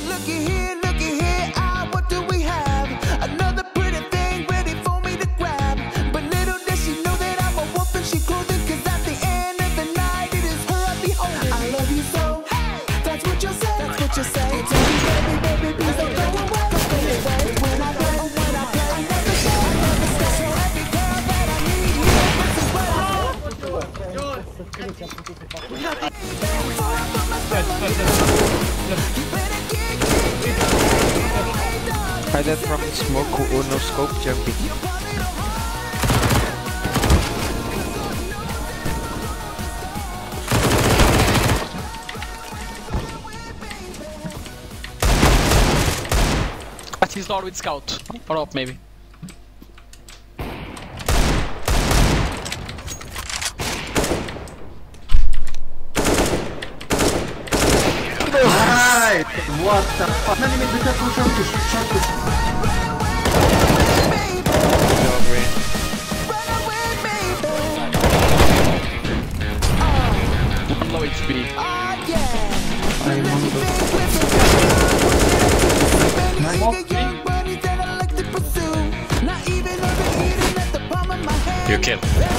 looky here, ah, what do we have? Another pretty thing ready for me to grab. But little does she know that I'm a wolf and she clothing, 'cause at the end of the night it is her I'll be holding. I love you so, hey, that's what you say, that's what you say. Tell me baby, baby, please don't go away, don't go away. When I play, I never stay, I never stay. So every girl that I need, you know this is what I Hide from the smoke or no scope jumping. But he's not with scout. Or up maybe. Right! What the fuck? Nani mi dve push on push. I'm low HP. You kill.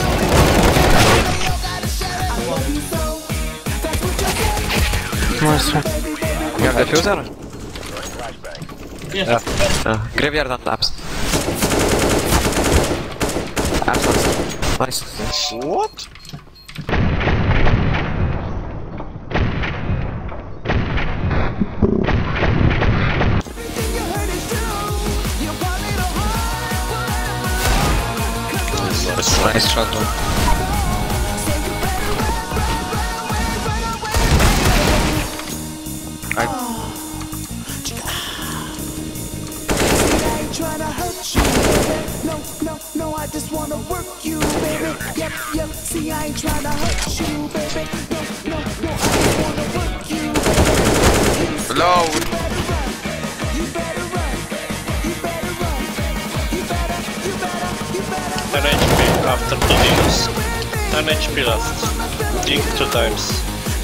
Nice. You have diffuser? Yeah. Graveyard and apps. Apps last. Nice. What? Nice shot. Tryna hurt you, baby. No, I just wanna work you, baby. Yep, see, I ain't tryna hurt you, baby. No, I just wanna work you, baby. Low. You better run. 10 HP after 2 dings. 10 HP last. Ding 2 times.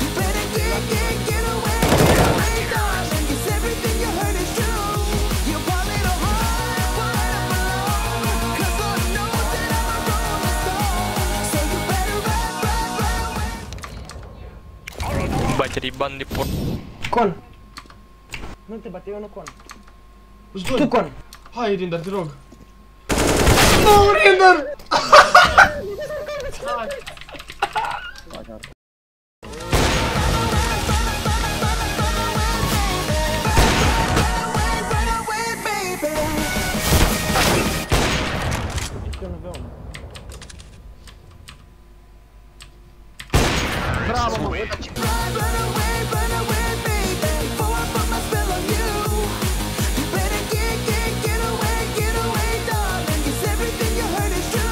Bate riban di port. Con! Nu te bate, eu nu con. Îți Tu con! Hai, Rinder, te rog. Nu, Rinder! Bravo, mă!